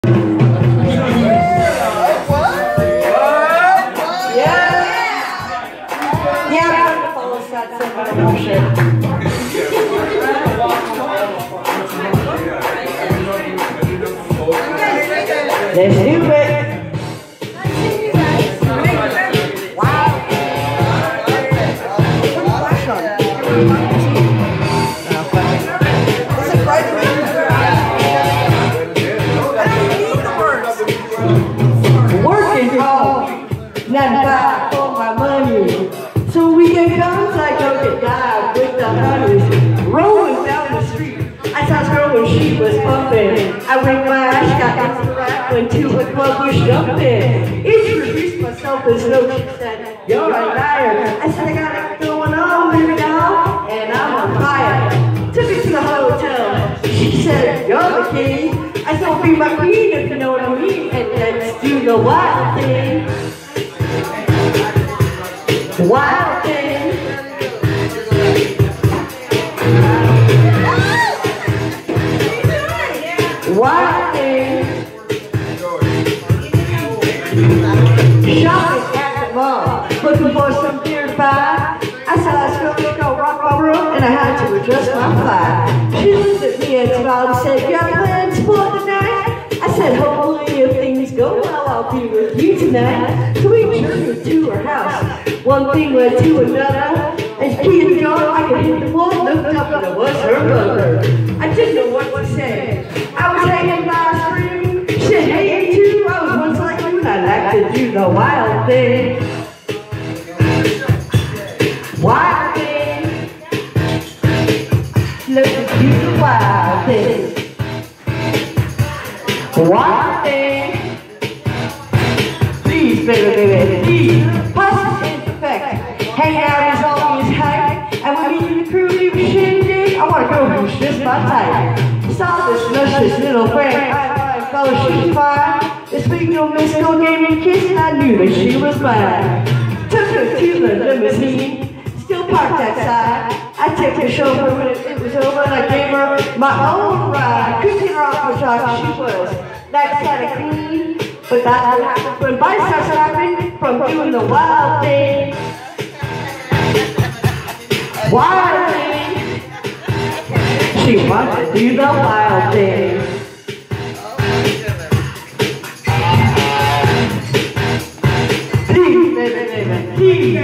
Let's do it. Wow. Working hard, 95 for my money. So weekend comes, I go get dive with the honeys. Rolling down the street, I saw this girl when she was pumping. I winked my eyes, got into the rap, went to a club, was jumping. Introduced myself as no, she said, you're a liar. I said, I got it going on, baby doll, and I'm on fire. Took her to the hotel. She said, you're the king. I said, well, be my queen if you know what I mean, and let's do the wild thing. Wild thing. Wild thing. Shopping at the mall, looking for some beer to buy. I saw this girl called Rock Room, and I had to adjust my fly. She looked at me and smiled and said, you got plans for tonight? I said, hopefully if things go well, I'll be with you tonight. So we journeyed to her house. One thing led to another. As being gone, I could hit the wall, looked up, and it was her mother. I didn't know what to say. I was hanging by a string. She said, hey, you too. I was once like you, and I like to do the wild thing. Wild thing. Look at you, the wild thing. Wild thing. Please, baby, please. Pussy is perfect. Hang out is always hype. And when me and the crew leave a shindig, I want a girl who's just my type. Saw this luscious little friend. I fella, she's fine. This week no miss, no game and kiss, and I knew that she was mine. Took her to the limousine, still parked outside. I took her shoulder when it was over, and I gave her my own ride. Couldn't get her off her job, she was that kind of queen. But that's what happened when body starts happening from doing the wild thing. Wild thing. She wants to do the wild thing. Please, baby, please.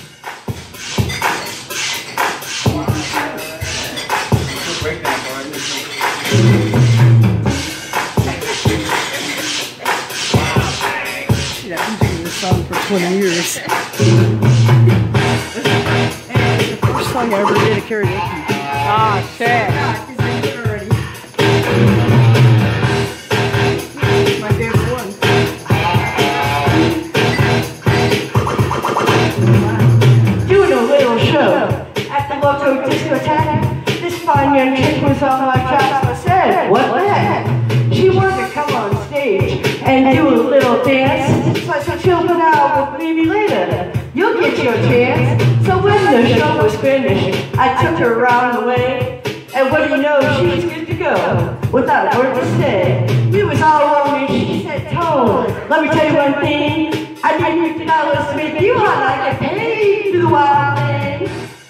Yeah, I've been doing this song for 20 years. The first song I ever did at karaoke. Ah, shit. My favorite one. Doing a little show at the local discotheque. This fine young chick was on my tracks. I said, what the heck? She wanted to come on stage and do a little dance. So I said, she'll put out with me later. You'll get your chance. So when the show was finished, I took her around the way. And what do you know, she was good to go. Without a word to say. We was all alone and she said, Tone, let me tell you one thing. I need $50 to make you hot. I can pay you the wild thing.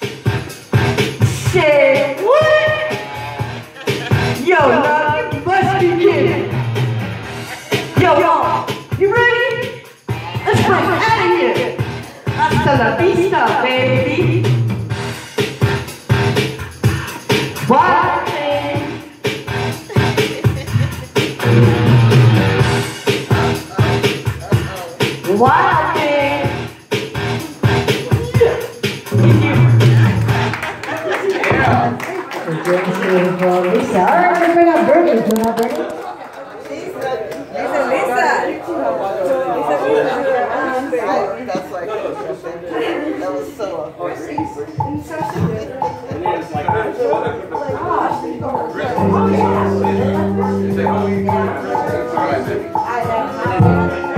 Say, what? Yo, no, you must be kidding. Yo, you ready? Let's break out of here. Hasta la vista, baby. Wild thing. Wild thing. Lisa. All right, we're bring out Bernie. Do you want Bernie? Lisa. That's like that was so Oh, yeah.